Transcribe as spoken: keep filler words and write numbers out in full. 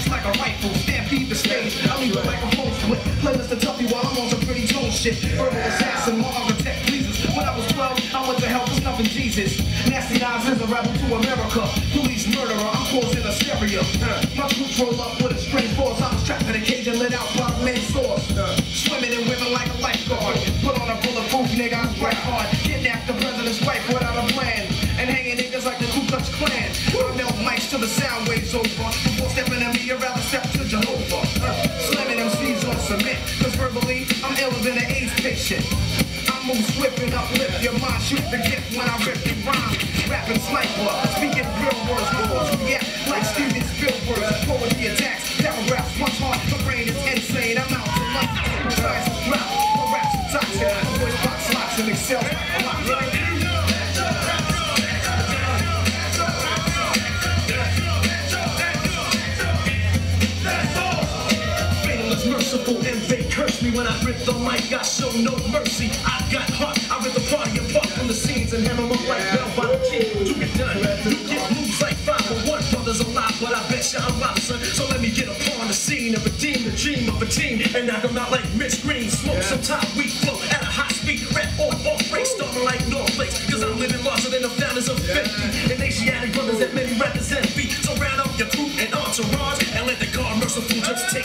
like a rifle, stampede the stage. I leave the microphone split, playlist to Tuffy while I'm on some pretty tone shit. Verbal assassin, my architect pleases. When I was twelve, I went to hell for snuffing Jesus. Nasty Nas is a rebel to America. Police murderer, I'm causing hysteria. My troops roll up with a strange force. I was trapped in a cage and lit out by the main source. Swimming in women like a lifeguard. Put on a bulletproof nigga, I strike hard. Kidnap the president's wife without a plan. And hanging niggas like the Ku Klux Klan. I melt mics till the sound waves over. Before stepping at me, you'd rather step to Jehovah. Slamming M Cs on cement. Cause verbally, I'm iller than an AIDS patient. I move swift and uplift your mind. Shoot the gift when I rip the rhyme. Rapping sniper, speaking real words. Before you react like Steven Spielberg. Poetry attacks, paragraphs punch hard. My brain is insane, I'm out to lunch. Science is drop, my raps are toxic. My voice box locks and excels like a lot. Merciful and they curse me when I rip the mic. I show no mercy. I got heart. I rip the party apart from the scenes and hammer them up like Bell by the King. To get done, you get moves like five for one. Brothers alive, but I bet you I'm Robinson. So let me get upon the scene and redeem the dream of a team and knock them out like Mitch Green. Smoke some top, we flow at a high speed. Rap on off break, starting like North Lakes. Cause I'm living larger than the founders of fifty. And Asiatic brothers that many represent me. So round up your crew and entourage and let the guard merciful just take